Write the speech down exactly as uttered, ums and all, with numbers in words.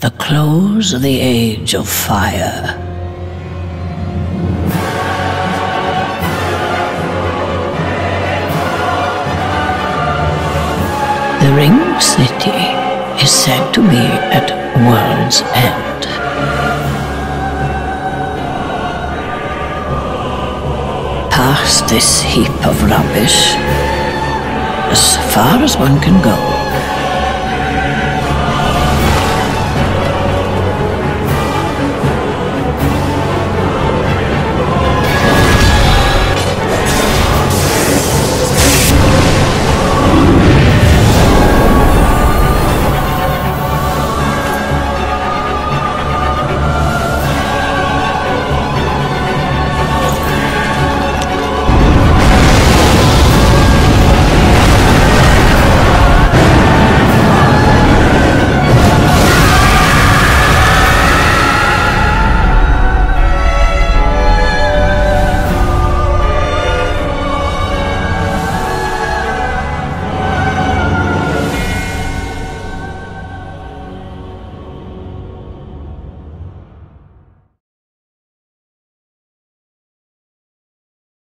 The close of the Age of Fire. The Ring City is said to be at world's end. Past this heap of rubbish, as far as one can go,